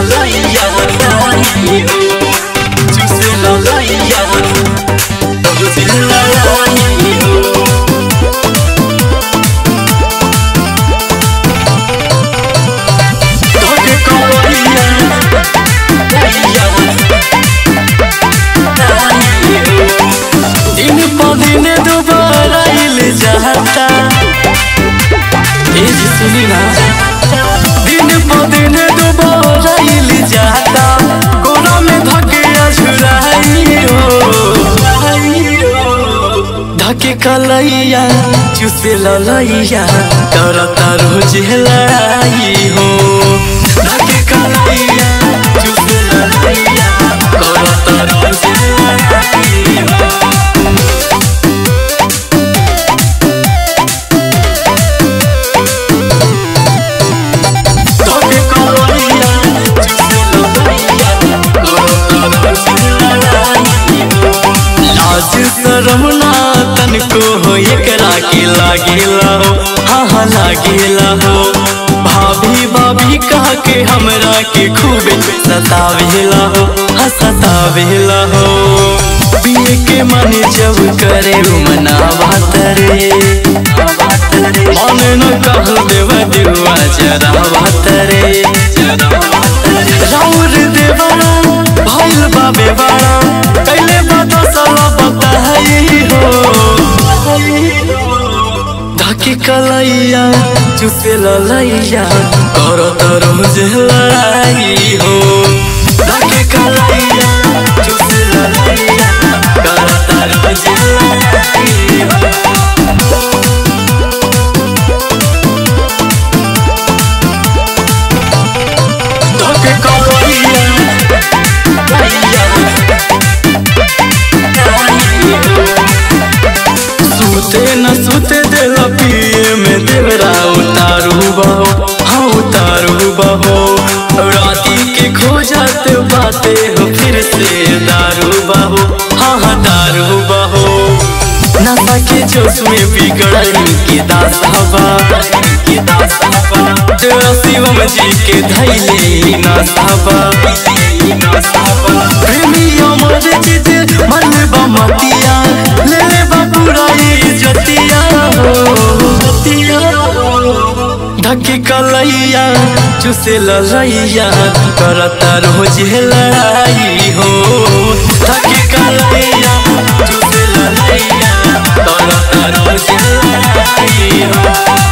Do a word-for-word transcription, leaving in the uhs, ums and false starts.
ललैया रानी हो चुसे ललैया रोज रानी हो तोके कवैया ललैया रानी हो दिन प दिन दोबारा आइल जाता ए सुनी ना दिन प दिन दोबारा आइल जाता कोना में धके अझुराई हो धके कलैया चुसे ललैया करता रोज लड़ाई हो धके कलैया चुसे ललैया करता रोज लड़ाई हो रहुना तनको हो एकरा के लागेला हो हाँ हाँ लागेला हो भाभी भाभी कह के हमरा के खूब सतावेला हो हाँ सतावेला हो पिए के मन जब करे मनावा तरे मन न कह देव दिवा जरा तरे राउर देवरा भइल बाबे बड़ा कैले बता साला बताई हो धके कलैया चुसे ललैया करत रोज लड़ाई हो धके कलैया चुसे ललैया करत रोज लड़ाई हो धके कलैया सुते न सुते देला पिए में देवरा उतारू बहो हाँ उतारू बहो राती के खोजत बाते हो फिर से दारू बहो हाँ हाँ दारू बहो नशा के जोश में बिगड़ल के दास हवा के दास हवा तेरा शिवम जी के धैले नसावा प्रेमी अमर चित मन बमतिया ले ले बापुराई जतिया हो धके कलैया चुसे ललैया करता रोज लड़ाई हो धके कलैया चुसे ललैया करता रोज लड़ाई हो।